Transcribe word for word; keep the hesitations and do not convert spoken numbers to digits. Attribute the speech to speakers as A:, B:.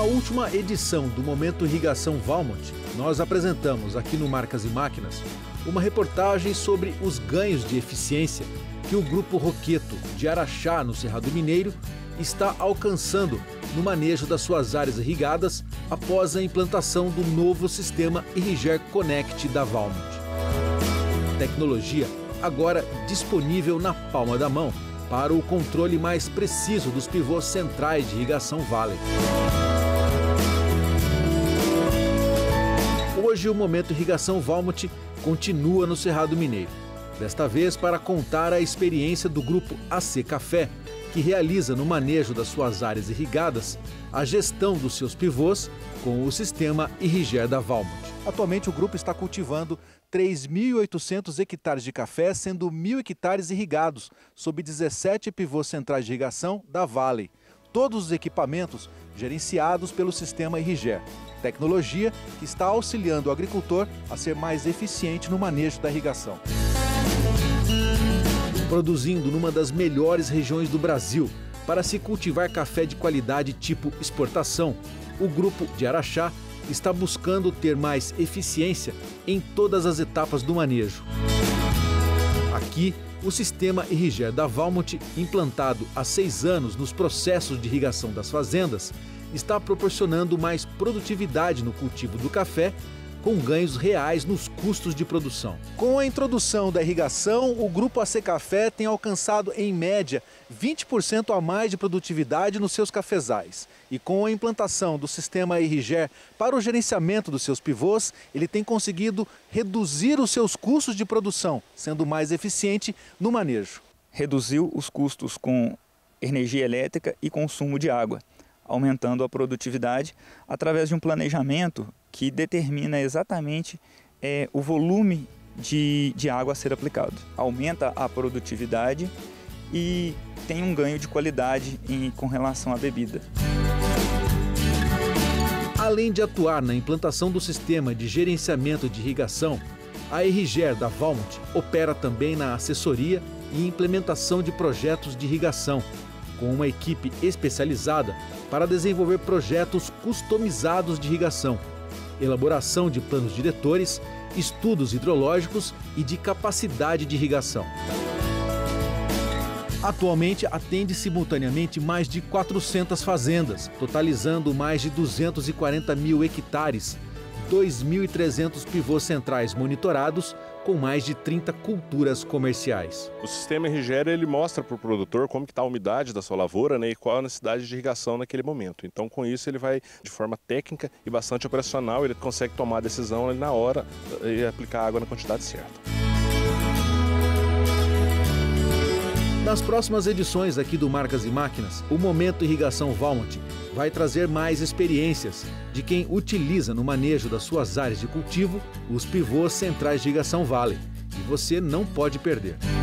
A: Na última edição do Momento Irrigação Valmont, nós apresentamos aqui no Marcas e Máquinas uma reportagem sobre os ganhos de eficiência que o Grupo Roqueto de Araxá, no Cerrado Mineiro, está alcançando no manejo das suas áreas irrigadas após a implantação do novo sistema Irriger Connect da Valmont. Tecnologia agora disponível na palma da mão para o controle mais preciso dos pivôs centrais de irrigação Valley. Hoje o Momento Irrigação Valmont continua no Cerrado Mineiro, desta vez para contar a experiência do Grupo A C Café, que realiza no manejo das suas áreas irrigadas a gestão dos seus pivôs com o sistema Irriger da Valmont. Atualmente o grupo está cultivando três mil e oitocentos hectares de café, sendo mil hectares irrigados, sob dezessete pivôs centrais de irrigação da Valley. Todos os equipamentos gerenciados pelo sistema Irriger, tecnologia que está auxiliando o agricultor a ser mais eficiente no manejo da irrigação. Produzindo numa das melhores regiões do Brasil para se cultivar café de qualidade tipo exportação, o Grupo de Araxá está buscando ter mais eficiência em todas as etapas do manejo. Aqui, o sistema Irriger da Valmont, implantado há seis anos nos processos de irrigação das fazendas, está proporcionando mais produtividade no cultivo do café, com ganhos reais nos custos de produção. Com a introdução da irrigação, o Grupo A C Café tem alcançado, em média, vinte por cento a mais de produtividade nos seus cafezais. E com a implantação do sistema Irriger para o gerenciamento dos seus pivôs, ele tem conseguido reduzir os seus custos de produção, sendo mais eficiente no manejo.
B: Reduziu os custos com energia elétrica e consumo de água, aumentando a produtividade através de um planejamento que determina exatamente é, o volume de, de água a ser aplicado. Aumenta a produtividade e tem um ganho de qualidade em, com relação à bebida.
A: Além de atuar na implantação do sistema de gerenciamento de irrigação, a Irriger da Valmont opera também na assessoria e implementação de projetos de irrigação, com uma equipe especializada para desenvolver projetos customizados de irrigação, elaboração de planos diretores, estudos hidrológicos e de capacidade de irrigação. Atualmente atende simultaneamente mais de quatrocentas fazendas, totalizando mais de duzentos e quarenta mil hectares, dois mil e trezentos pivôs centrais monitorados, com mais de trinta culturas comerciais.
C: O sistema Irriger ele mostra para o produtor como está a umidade da sua lavoura, né, e qual a necessidade de irrigação naquele momento. Então, com isso, ele vai de forma técnica e bastante operacional, ele consegue tomar a decisão ali na hora e aplicar água na quantidade certa.
A: Nas próximas edições aqui do Marcas e Máquinas, o Momento Irrigação Valmont vai trazer mais experiências de quem utiliza no manejo das suas áreas de cultivo os pivôs centrais de irrigação Valley. E você não pode perder.